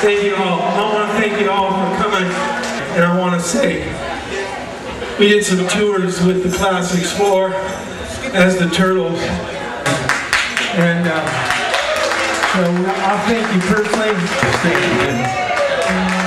Thank you all. I want to thank you all for coming. And I want to say, we did some tours with the Classics 4 as the Turtles. And so I'll thank you personally. Thank you.